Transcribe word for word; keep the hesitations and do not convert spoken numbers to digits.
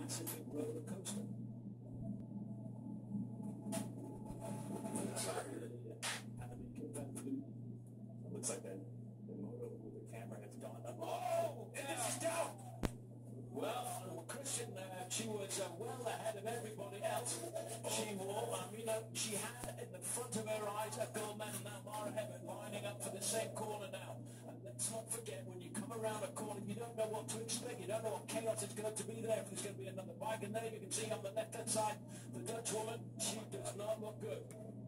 massive big roller coaster. It looks like that the motor with the camera has gone up. Oh, and this is down. Well, Christian, uh, she was uh, well ahead of everybody else. She wore, I mean, uh, she had in the front of her eyes a gold medal. Now Mara Hebbert lining up for the same corner now. And let's not forget, when you come around a corner, you don't know what to expect. You don't know what chaos is going to be there. If there's going to be another bike, and there you can see on the left-hand side, the Dutch woman, she does not look good.